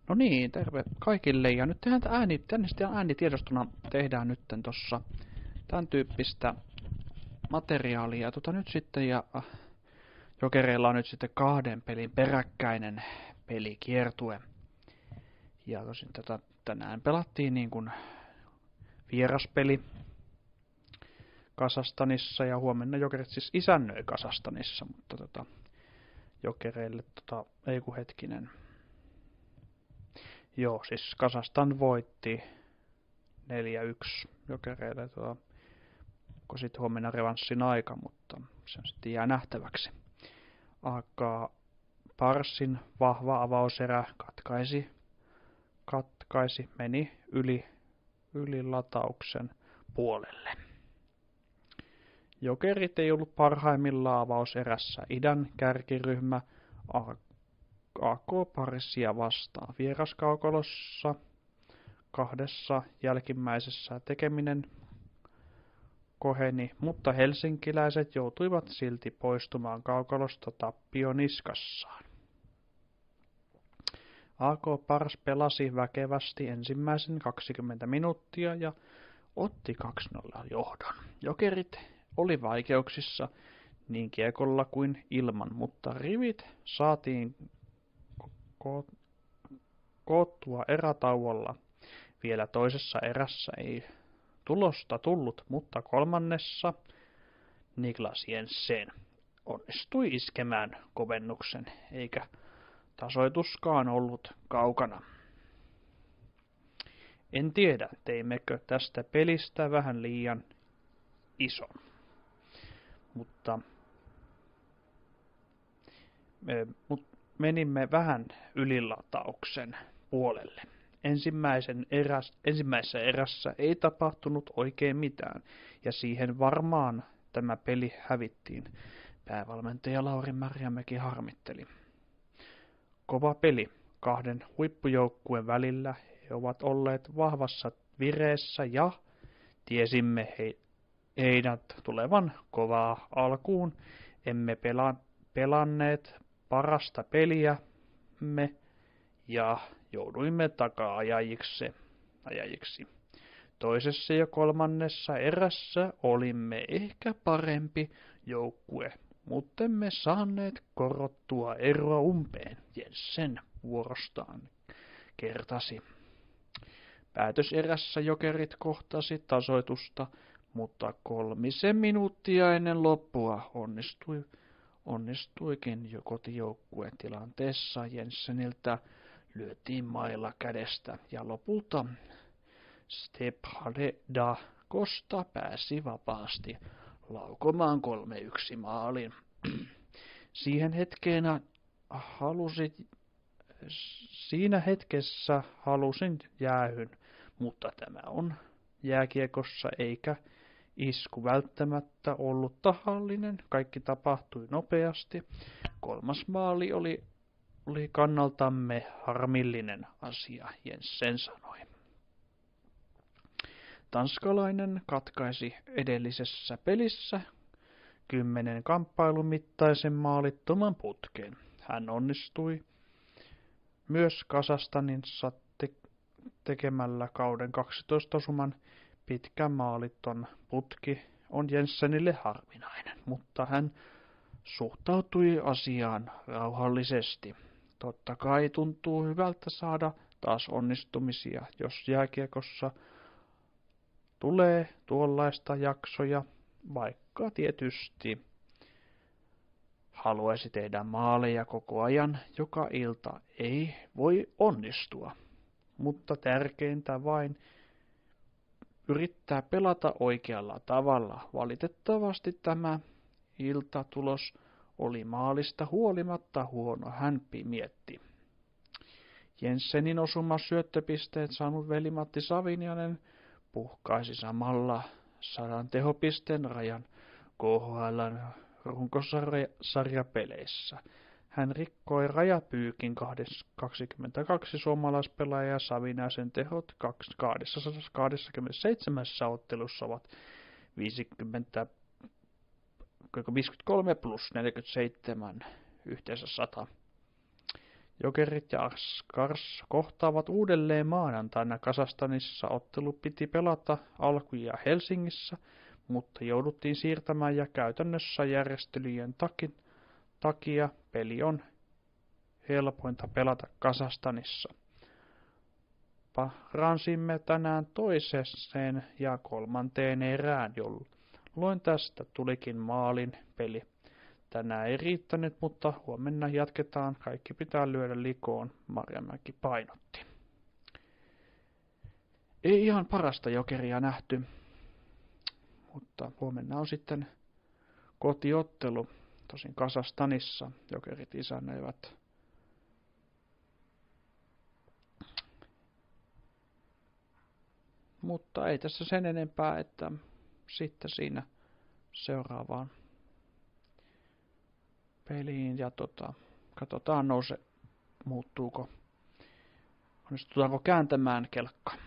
No niin, terve kaikille. Ja nyt tehdään äänitiedostona tehdään nyt tossa tämän tyyppistä materiaalia. Nyt sitten Jokereilla on nyt sitten 2 pelin peräkkäinen pelikiertue. Ja tosin tänään pelattiin niin kuin vieraspeli Kazastanissa ja huomenna Jokerit siis isännöi Kazastanissa, mutta Jokereille ei kun hetkinen. Joo, siis Kazastan voitti 4-1 Jokereille, kun sitten huomenna revanssin aika, mutta se sitten jää nähtäväksi. AK Parsin vahva avauserä katkaisi, meni yli latauksen puolelle. Jokerit ei ollut parhaimmillaan avauserässä. Idän kärkiryhmä AK Parsia vastaan. Vieraskaukalossa 2 jälkimmäisessä tekeminen koheni, mutta helsinkiläiset joutuivat silti poistumaan kaukalosta tappioniskassaan. AK Pars pelasi väkevästi ensimmäisen 20 minuuttia ja otti 2-0 johdon. Jokerit oli vaikeuksissa niin kiekolla kuin ilman, mutta rivit saatiin koottua erätauolla. Vielä toisessa erässä ei tulosta tullut, mutta kolmannessa Niklas Jensen onnistui iskemään kovennuksen, eikä tasoituskaan ollut kaukana. En tiedä, teimmekö tästä pelistä vähän liian ison, mutta menimme vähän ylilatauksen puolelle. Ensimmäisessä erässä ei tapahtunut oikein mitään, ja siihen varmaan tämä peli hävittiin. Päävalmentaja Lauri Marjamäki harmitteli. Kova peli 2 huippujoukkueen välillä. He ovat olleet vahvassa vireessä ja tiesimme heidät tulevan kovaa alkuun. Emme pelanneet parasta peliämme ja jouduimme taka-ajajiksi. Toisessa ja kolmannessa erässä olimme ehkä parempi joukkue, mutta emme saaneet korottua eroa umpeen, Jensen vuorostaan kertasi. Päätöserässä Jokerit kohtasi tasoitusta, mutta 3 minuuttia ennen loppua onnistuikin jo kotijoukkueen tilanteessa. Jenseniltä lyötiin mailla kädestä ja lopulta Stephane da Costa pääsi vapaasti laukomaan 3-1 maalin. Siinä hetkessä halusin jäähyn, mutta tämä on jääkiekossa eikä isku välttämättä ollut tahallinen. Kaikki tapahtui nopeasti. 3. maali oli kannaltamme harmillinen asia, Jensen sanoi. Tanskalainen katkaisi edellisessä pelissä 10 kamppailun mittaisen maalittoman putkeen. Hän onnistui myös Kazastanissa tekemällä kauden 12 osuman. Pitkä maaliton putki on Jensenille harvinainen, mutta hän suhtautui asiaan rauhallisesti. Totta kai tuntuu hyvältä saada taas onnistumisia, jos jääkiekossa tulee tuollaista jaksoja, vaikka tietysti haluaisi tehdä maaleja koko ajan, joka ilta ei voi onnistua. Mutta tärkeintä vain yrittää pelata oikealla tavalla. Valitettavasti tämä iltatulos oli maalista huolimatta huono, hän mietti. Jensenin osuma syöttöpisteet saanut veli-Matti Savinianen puhkaisi samalla 100 tehopisteen rajan KHL:n runkosarjapeleissä. Hän rikkoi rajapyykin 22 suomalaispelaajaa. Savinaisen tehot 227 ottelussa ovat 53 plus 47 yhteensä 100. Jokerit ja Askars kohtaavat uudelleen maanantaina Kazakstanissa. Ottelu piti pelata alkujaan Helsingissä, mutta jouduttiin siirtämään ja käytännössä järjestelyjen takia peli on helpointa pelata Kazakstanissa. Paransimme tänään toiseen ja kolmanteen erään, jolloin tästä tulikin maalin peli. Tänään ei riittänyt, mutta huomenna jatketaan. Kaikki pitää lyödä likoon, Marjamäki painotti. Ei ihan parasta Jokeria nähty, mutta huomenna on sitten kotiottelu. Tosin Kazakstanissa Jokerit isännöivät. Mutta ei tässä sen enempää, että sitten siinä seuraavaan peliin ja katsotaan muuttuuko, onnistutaanko kääntämään kelkka.